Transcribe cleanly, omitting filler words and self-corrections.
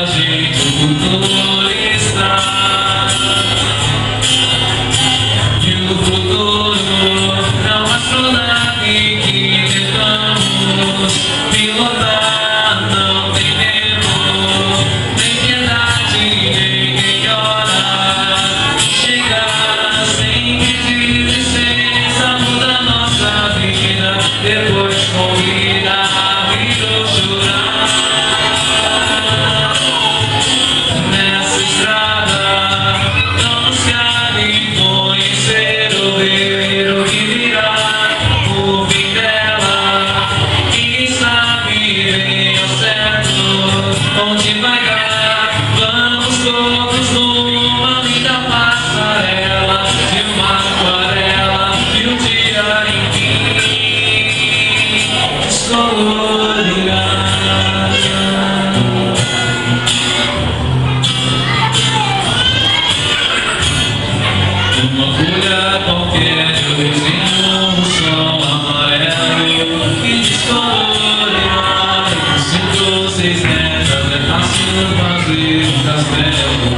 gente o futuro está. E o futuro não mostrou nada que tentamos pilotar. Não tem tempo, nem piedade, nem hora. Chegar sem pedir licença muda nossa vida. Depois convida a rir ou chorar. Nessa estrada não nos cabe conhecer ou ver o que virá. O fim dela, quem sabe bem ao certo onde vai dar. Vamos todos numa linda passarela de uma aquarela e um dia enfim escolherá. Uma folha qualquer de vizinho, um sol amarelo que descolorirá. 5 ou 6 metros é fácil fazer um castelo.